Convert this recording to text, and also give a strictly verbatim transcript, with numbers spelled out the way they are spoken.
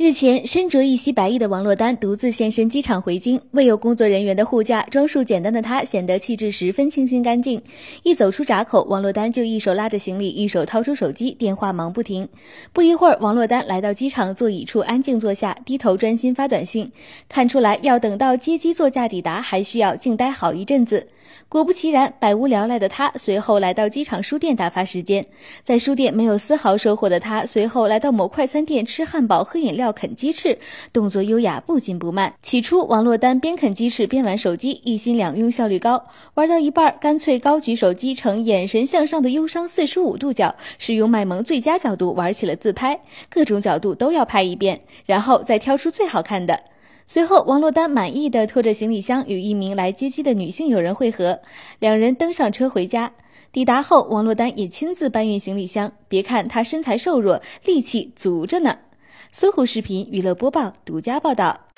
日前，身着一袭白衣的王珞丹独自现身机场回京，未有工作人员的护驾，装束简单的她显得气质十分清新干净。一走出闸口，王珞丹就一手拉着行李，一手掏出手机，电话忙不停。不一会儿，王珞丹来到机场座椅处安静坐下，低头专心发短信。看出来，要等到接机座驾抵达，还需要静待好一阵子。果不其然，百无聊赖的她随后来到机场书店打发时间。在书店没有丝毫收获的她，随后来到某快餐店吃汉堡、喝饮料、啃鸡翅，动作优雅，不紧不慢。起初，王珞丹边啃鸡翅边玩手机，一心两用，效率高。玩到一半，干脆高举手机呈眼神向上的忧伤四十五度角，使用卖萌最佳角度玩起了自拍，各种角度都要拍一遍，然后再挑出最好看的。随后，王珞丹满意地拖着行李箱与一名来接机的女性友人会合，两人登上车回家。抵达后，王珞丹也亲自搬运行李箱，别看她身材瘦弱，力气足着呢。搜狐视频娱乐播报独家报道。